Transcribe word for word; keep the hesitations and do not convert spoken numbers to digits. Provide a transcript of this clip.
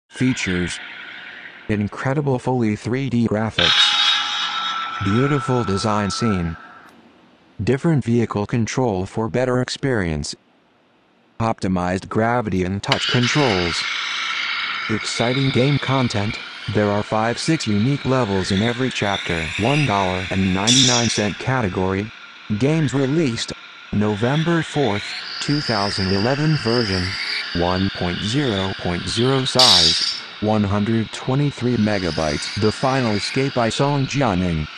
Features: incredible fully three D graphics, beautiful design scene, different vehicle control for better experience, optimized gravity and touch controls, exciting game content. There are five six unique levels in every chapter. one dollar and ninety-nine cents category. Games released November fourth, two thousand eleven. Version one point zero point zero. Size one hundred twenty-three megabytes. The Final Escape by Song Jianing.